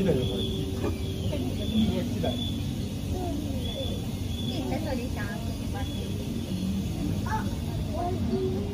綺麗よこれ。すごい綺麗。 あ、美味しい。